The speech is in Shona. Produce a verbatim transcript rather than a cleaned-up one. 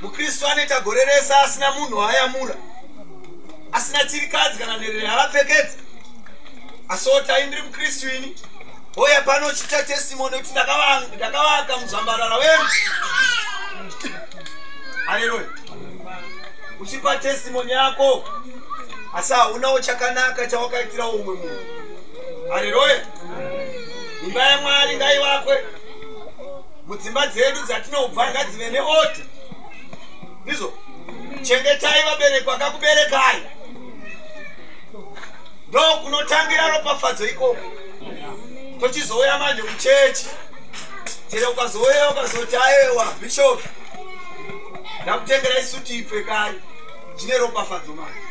mukristu anoita gore rese asina munhu waayamura, asina chirikadzi kana nherere yaapfekedza. Asi otai ndiri mukristu ini, oya pano uchita testimony kuti ndakavaka muzvambarara wenyu. Haleluya. Uchipa testimony yako asi haunawo chakanaka chawakaitira umwe munhu. Haleluya. Imba yaMwari ngaivakwe, mudzimba dzedu dzatinobva ngadzive neorder. Ndizvo, chengetai vabereki vakakuberekai. Ndo kunotangira ropafadzo ikoko. Tochizouya manje kuchechi, chero ukazouya ukazoti aiwa bishop, ndakutengera isuti ipfekai, chine ropafadzo manje.